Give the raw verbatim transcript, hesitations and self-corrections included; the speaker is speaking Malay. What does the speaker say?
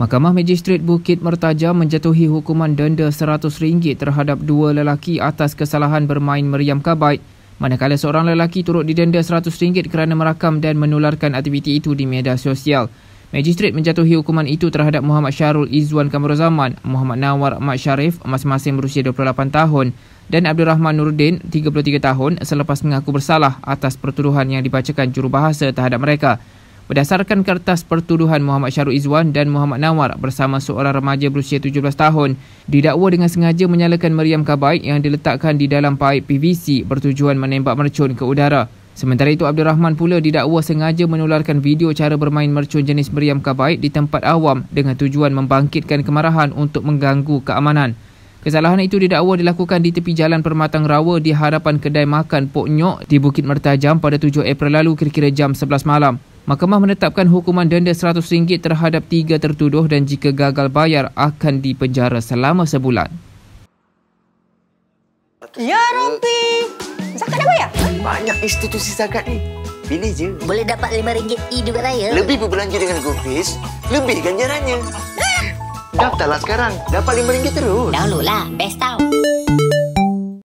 Mahkamah Magistrate Bukit Mertajam menjatuhi hukuman denda seratus ringgit terhadap dua lelaki atas kesalahan bermain meriam kabait, manakala seorang lelaki turut didenda seratus ringgit kerana merakam dan menularkan aktiviti itu di media sosial. Magistrate menjatuhi hukuman itu terhadap Muhammad Syahrul Izzuan Kamaruzaman, Muhammad Nawar Ahmad Sharif masing-masing berusia dua puluh lapan tahun dan Abdul Rahman Nuruddin tiga puluh tiga tahun selepas mengaku bersalah atas pertuduhan yang dibacakan jurubahasa terhadap mereka. Berdasarkan kertas pertuduhan, Muhammad Syahrul Izzuan dan Muhammad Nawar bersama seorang remaja berusia tujuh belas tahun didakwa dengan sengaja menyalakan meriam kabait yang diletakkan di dalam paip P V C bertujuan menembak mercun ke udara. Sementara itu, Abdul Rahman pula didakwa sengaja menularkan video cara bermain mercun jenis meriam kabait di tempat awam dengan tujuan membangkitkan kemarahan untuk mengganggu keamanan. Kesalahan itu didakwa dilakukan di tepi Jalan Permatang Rawa di hadapan kedai makan Pok Nyok di Bukit Mertajam pada tujuh April lalu kira-kira jam sebelas malam. Mahkamah menetapkan hukuman denda seratus ringgit terhadap tiga tertuduh dan jika gagal bayar akan dipenjara selama sebulan. Ya Rabbi, zakat dah bayar? Banyak institusi zakat ni. Pilih je. Boleh dapat lima ringgit e-duit raya. Lebih berbelanja dengan GoFace, lebih ganjarannya. Daftarlah sekarang. Dapat lima ringgit terus. Download lah. Best tau.